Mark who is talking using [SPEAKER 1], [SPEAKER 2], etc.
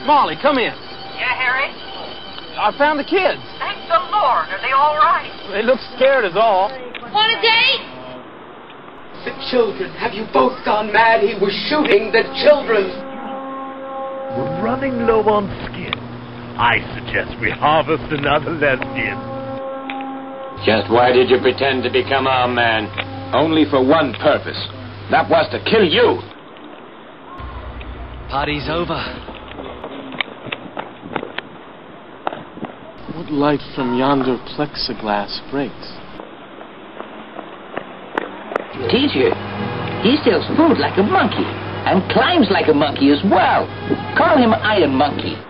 [SPEAKER 1] Molly, come in.
[SPEAKER 2] Yeah, Harry?
[SPEAKER 1] I found the kids.
[SPEAKER 2] Thank the Lord. Are they all right?
[SPEAKER 1] They look scared as all.
[SPEAKER 3] Want a date?
[SPEAKER 4] The children. Have you both gone mad? He was shooting the children.
[SPEAKER 5] We're running low on skin. I suggest we harvest another lesbian.
[SPEAKER 6] Just why did you pretend to become our man?
[SPEAKER 7] Only for one purpose. That was to kill you.
[SPEAKER 8] Party's over.
[SPEAKER 9] What light from yonder plexiglass breaks?
[SPEAKER 10] Teacher, he steals food like a monkey and climbs like a monkey as well. Call him Iron Monkey.